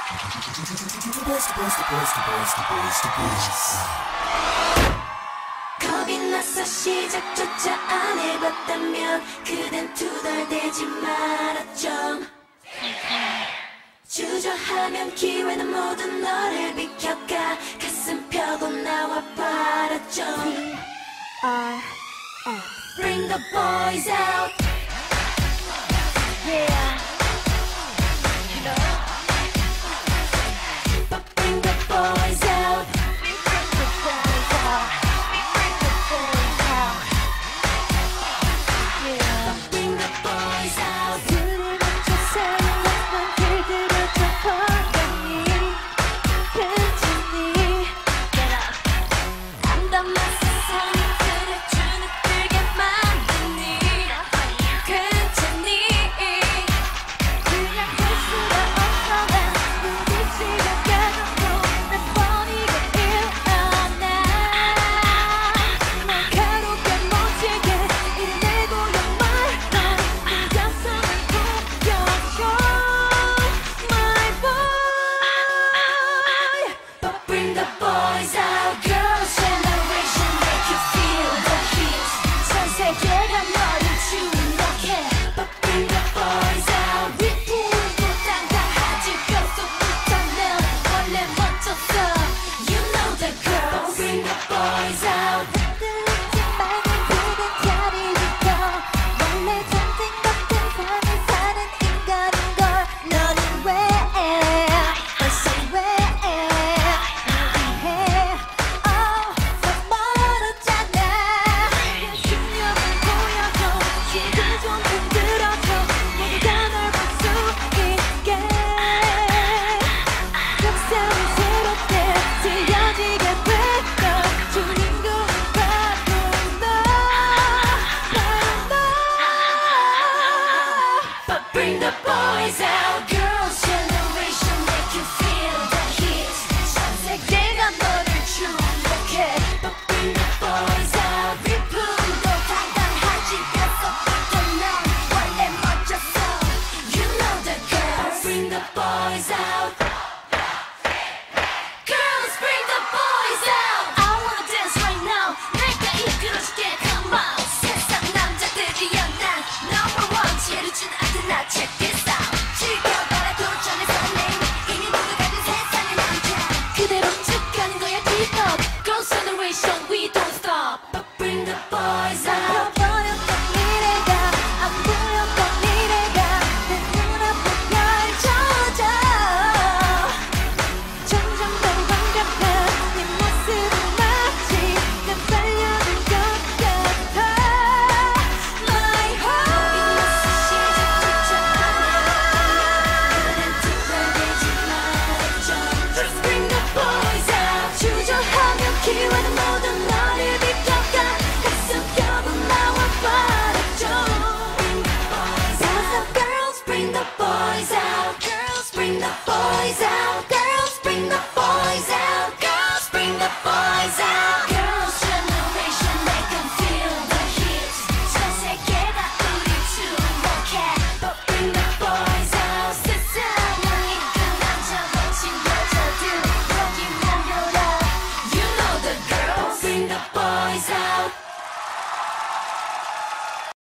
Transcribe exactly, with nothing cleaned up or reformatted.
겁이 나서 시작조차 안 해봤다면 그댄 투덜대지 말았죠. 주저하면 기회는 모두 너를 비켜가 가슴 펴고 나와 바랐죠. Bring the boys out. Yeah. You know. But bring the boys out. Bring the boys out. Bring the boys out. Yeah. But bring the boys out. 둘이 맞춰 사랑하면 길들여 저 바람이 괜찮니? 담담한 세상이 그를 주눅들게 만드니 괜찮니? 그냥 볼 수가 없어 난 부딪히고 가져도 난 뻔히게 일어나 날 가롭게 못지게 일내고 영말 넌네 가슴을 부여줘 My boy. But bring the boys out. Girls' generation make you feel the heat. 전 세계가 너를 주목해. But bring the boys out. 위풍도 당당하지 뼛속부터는 원래 멋졌어. You know the girls. But bring the boys out. 흔들리지 말고 그댄 자리부터 원래 전생 같은 삶을 사는 인간인걸 너는 왜 벌써 왜 무리해 어, 더 멀었잖아 그냥 신념을 보여줘 힘을 좀 흔들어줘 모두가 널 볼 수 있게 역사는 새롭게 지어지게 됐던 주인공은 바로 너 바로 너 But bring the boys out. Girls' generation make you feel the heat. 전 세계가 너를 주목해. But bring the boys out. 위풍도 당당하지 뼛속부터 넌 원래 멋졌어. You know the girls. But bring the boys out.